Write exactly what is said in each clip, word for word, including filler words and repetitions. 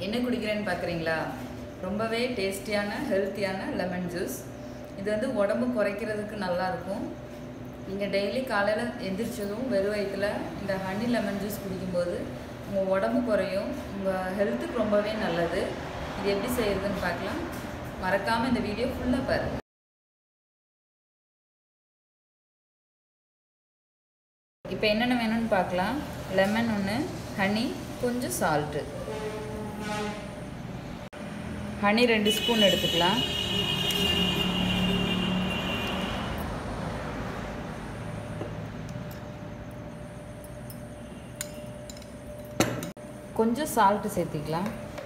என்ன குடிக்கிறேன்னு பார்க்குறீங்களா? ரொம்பவே டேஸ்டியான ஹெல்த்தியான லெமன் ஜூஸ். இது வந்து உடம்பு குறைக்கிறதுக்கு நல்லாயிருக்கும். நீங்கள் டெய்லி காலையில் எந்திரிச்சதும் வெறும் வயிற்றில் இந்த ஹனி லெமன் ஜூஸ் குடிக்கும்போது உங்கள் உடம்பு குறையும், உங்கள் ஹெல்த்துக்கு ரொம்பவே நல்லது. இது எப்படி செய்கிறதுன்னு பார்க்கலாம். மறக்காமல் இந்த வீடியோ ஃபுல்லாக பாருங்கள். இப்போ என்னென்ன வேணும்னு பார்க்கலாம். லெமன் ஒன்று, ஹனி, கொஞ்சம் சால்ட்டு. ஹனி ரெண்டு ஸ்பூன் எடுத்துக்கலாம். கொஞ்சம் சால்ட்டு சேர்த்திக்கலாம்.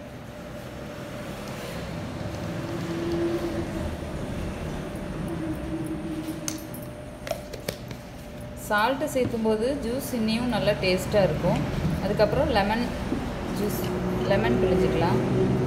சால்ட்டு சேர்த்தும்போது ஜூஸ் இன்னியும் நல்லா டேஸ்ட்டாக இருக்கும். அதுக்கப்புறம் லெமன் ஜூஸ் லெமன் பிழிஞ்சிக்கலாம்.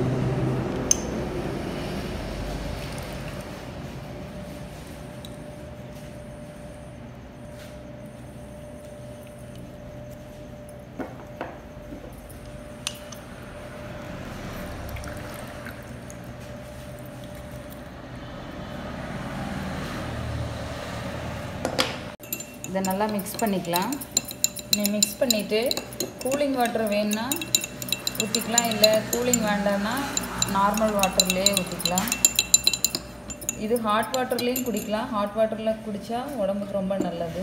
இதை நல்லா மிக்ஸ் பண்ணிக்கலாம். நீ மிக்ஸ் பண்ணிவிட்டு கூலிங் வாட்டர் வேணுன்னா ஊற்றிக்கலாம், இல்லை கூலிங் வேண்டாம்னா நார்மல் வாட்டர்லேயே ஊற்றிக்கலாம். இது ஹாட் வாட்டர்லேயும் குடிக்கலாம். ஹாட் வாட்டரில் குடித்தா உடம்புக்கு ரொம்ப நல்லது.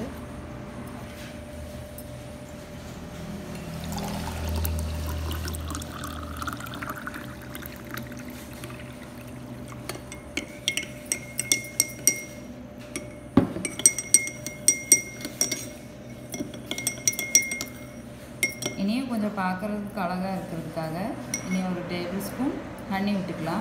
இனியும் கொஞ்சம் பார்க்குறதுக்கு அழகாக இருக்கிறதுக்காக இனி ஒரு டேபிள் ஸ்பூன் ஹனி விட்டுக்கலாம்.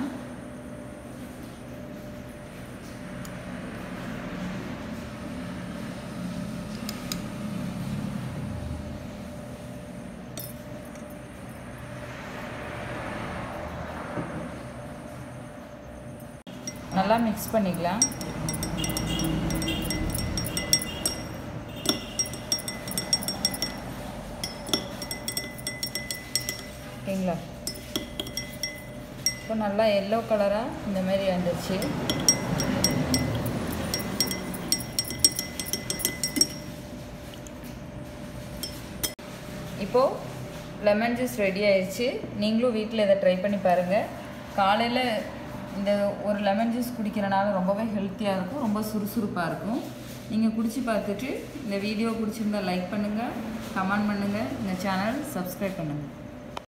நல்லா மிக்ஸ் பண்ணிக்கலாம். ஓகேங்களா? இப்போ நல்லா எல்லோ கலராக இந்த மாதிரி வந்துடுச்சு. இப்போது லெமன் ஜூஸ் ரெடி ஆயிடுச்சு. நீங்களும் வீட்டில் இதை ட்ரை பண்ணி பாருங்கள். காலையில் இந்த ஒரு லெமன் ஜூஸ் குடிக்கிறனால ரொம்பவே ஹெல்த்தியாக இருக்கும், ரொம்ப சுறுசுறுப்பாக இருக்கும். நீங்கள் குடிச்சு பார்த்துட்டு இந்த வீடியோ பிடிச்சிருந்தா லைக் பண்ணுங்கள், கமெண்ட் பண்ணுங்கள், இந்த சேனல் சப்ஸ்கிரைப் பண்ணுங்கள்.